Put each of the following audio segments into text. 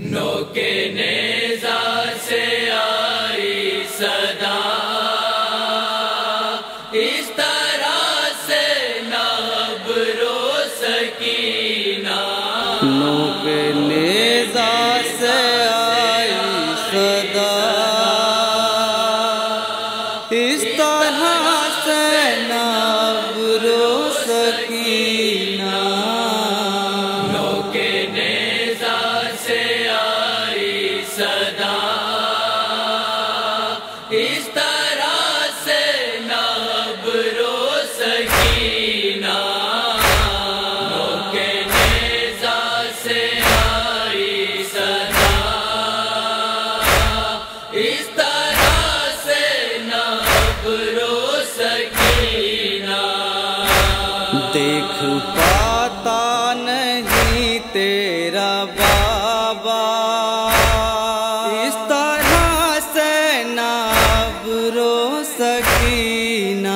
نوکے نیزہ سے آئی صدا، اس طرح سے نہ ابرو سکینہ، نوکے نیزہ سے آئی صدا، اس طرح سے نہ ابرو سکینہ، نوکے نیزہ سے آئی صدا، اس طرح سے نہ ابرو سکینہ، نوکے نیزہ سے آئی صدا، اس طرح سے نہ ابرو سکینہ، دیکھ پاتا نہیں تیرا بابا، اس طرح سے نہ ابرو سکینہ،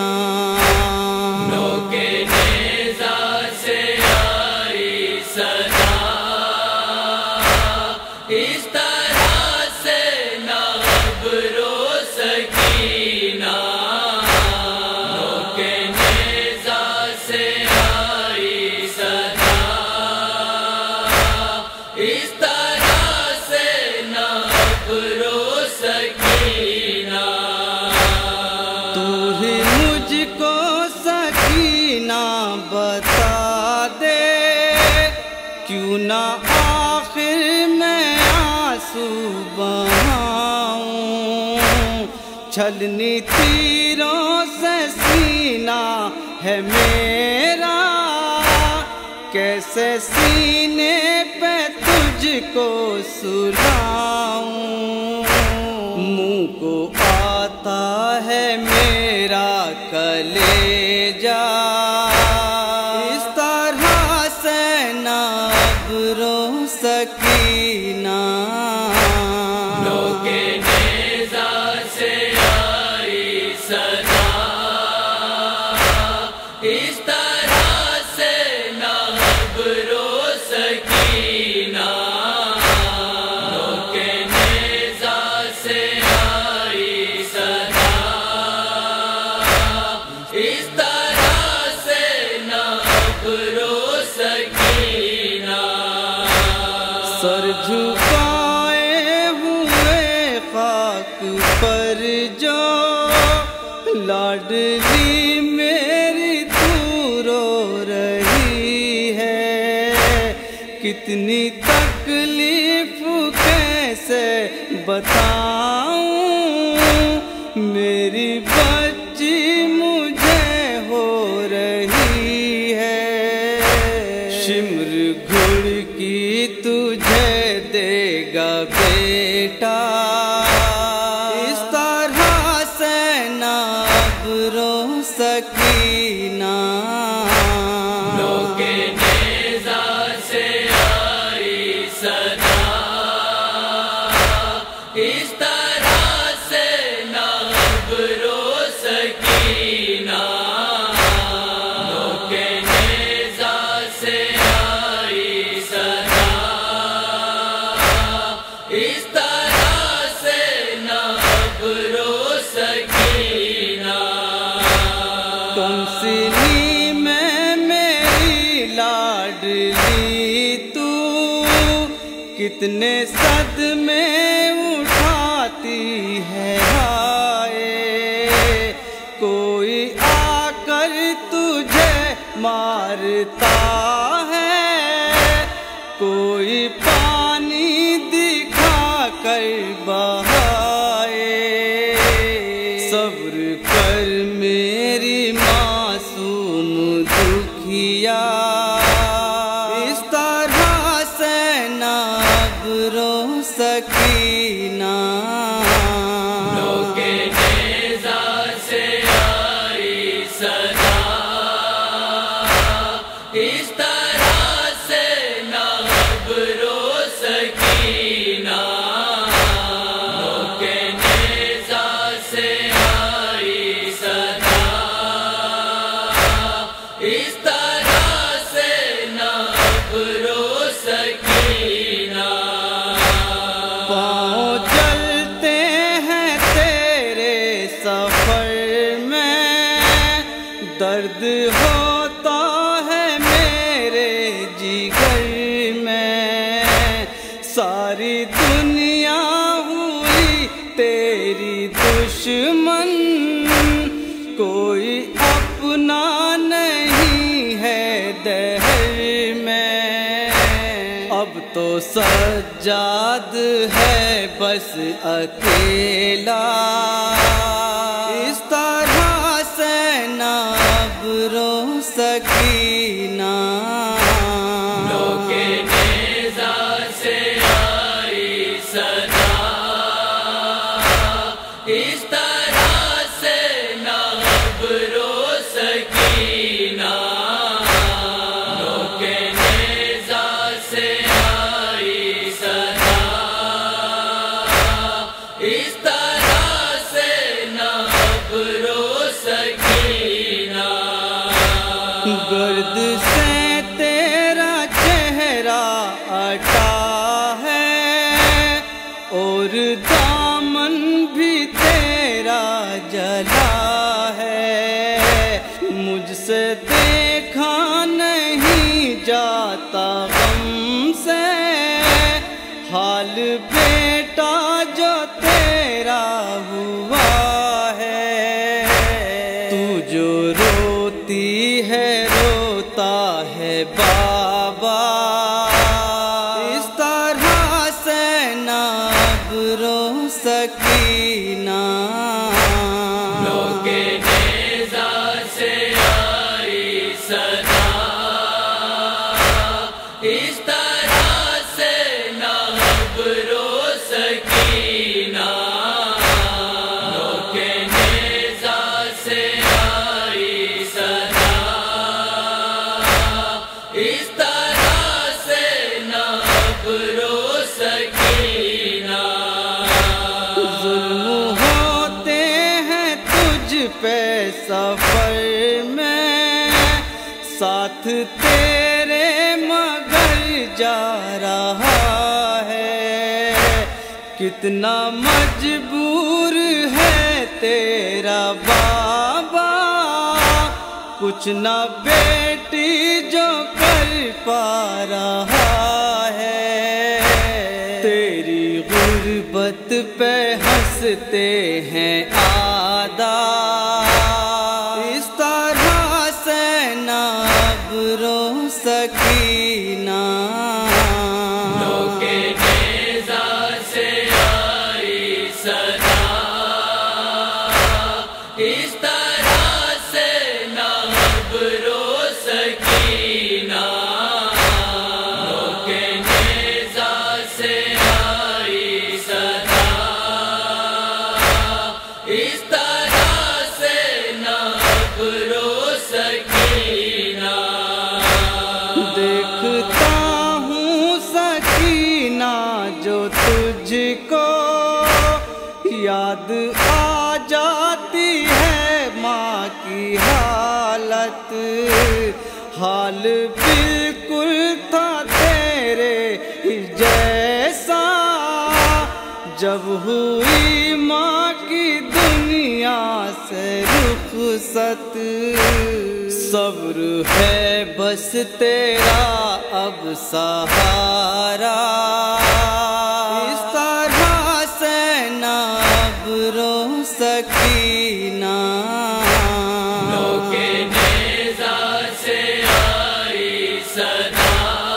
نوکے نیزہ سے آئی صدا، اس طرح سے نہ ابرو سکینہ، نوکے نیزہ سے آئی صدا، اس طرح سے نہ ابرو سکینہ، تو ہی مجھ کو سکینہ بتا دے، کیوں نہ آخر میں آنسو بہاؤں، چھلنی تیروں سے سینہ ہے میرا، کیسے سینے پہ تجھ کو سلاؤں، منہ کو آتا ہے میرا کلیجہ، اس طرح سے نہ ابرو سکینہ، نوکے نیزہ سے آئی صدا، اس طرح سے نہ ابرو سکینہ، نوکے نیزہ سے آئی صدا، اس طرح سے نہ ابرو سکینہ، سر جھکائے ہوئے خاک پر جو لاڈلی میری تو رو رہی ہے، کتنی تکلیف کیسے بتاؤں، میری بچی مجھے ہو رہی ہے، شمر گھڑ کی تجھے دے گا بیٹا، اس طرح سے نہ ابرو سکینہ، نوکے نیزہ سے آئی صدا، اس طرح سے نہ ابرو سکینہ، نوکے نیزہ سے آئی صدا، اس طرح سے نہ ابرو سکینہ، تم سینی میں میری لاڈلی تو کتنے صدمے اٹھاتی ہے، ہائے کوئی آ کر تجھے مارتا ہے، کوئی پانی دکھا کر بہائے، صبر کر میری معصوم دکھیا، اس طرح سے نہ ابرو سکینہ، نوکے نیزہ سے آئی صدا، اس طرح سے نہ ابرو سکینہ، نوکے نیزہ سے آئی صدا، اس طرح سے نہ ابرو سکینہ، ساری دنیا ہوئی تیری دشمن، کوئی اپنا نہیں ہے دہر میں، اب تو سجاد ہے بس اکیلا، اس طرح سے نہ اب رو سکینہ، اس طرح سے نہ اب رو سکینہ، لوگ نیزہ سے آئی صدا، اس طرح سے نہ اب رو سکینہ، گرد سے تیرا چہرہ اٹا ہے اور دامن بھی تیرا جلا ہے، مجھ سے دیکھا نہیں جاتا غم سے حال بیٹا جو تیرا ہوا ہے، تو جو روتی ہے روتا ہے بابا، اس طرح سے نہ اب رو سکینہ، لوگ نیزہ سے آئی صدا، اس طرح سے نہ اب رو سکینہ، لوگ نیزہ سے آئی صدا، اس طرح سے نہ اب رو سکینہ، ظلم ہوتے ہیں تجھ پہ سفر میں، ساتھ تیرے مگر جا رہا ہے، کتنا مجبور ہے تیرا بابا، کچھ نہ بیٹی جو کر پا رہا ہے، تیری غربت پہ ہنستے ہیں آدھا، اس طرح سے نہ اب رو سکینہ، لوگ نیزہ سے آئی صدا، اس طرح سے نہ اب رو سکینہ، لوگ نیزہ سے آئی صدا، اس طرح سے نہ اب رو سکینہ، دیکھتا ہوں سکینہ جو تجھ کو یاد آ جاتی ہے ماں کی حالت، حال بالکل تھا تیرے جیسا جب ہوئی ماں کی دنیا سے رخصت، صبر ہے بس تیرا اب سہارا، اس طرح سے نہ اب رو سکینہ، لوگ نیزہ سے آئی صدا،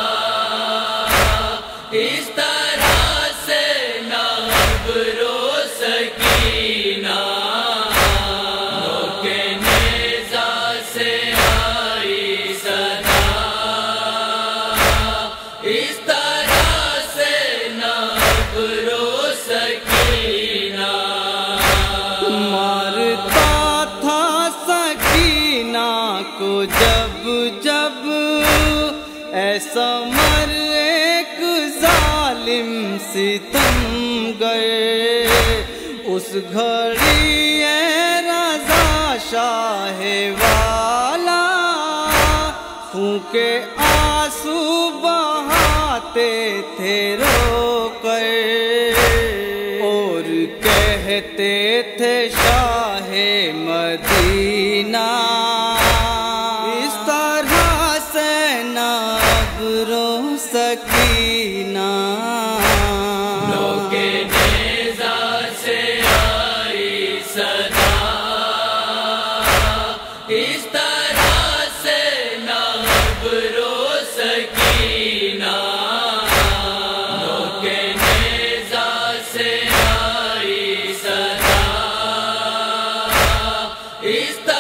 اس طرح سے نہ اب رو سکینہ، لوگ نیزہ سے آئی صدا، اس طرح سے نہ اب رو سکینہ، مارتا تھا سکینہ کو جب جب ایسا مر ایک ظالم ستم گئے، اس گھڑی اے رضا شاہ والا خون کے آنسو بہاتے تھے رو کر، اور کہتے تھے شاہ مدینہ، اس طرح سے نہ اب رو سکینہ، ابرو سکینہ نوک نیزہ سے آئی صدا اس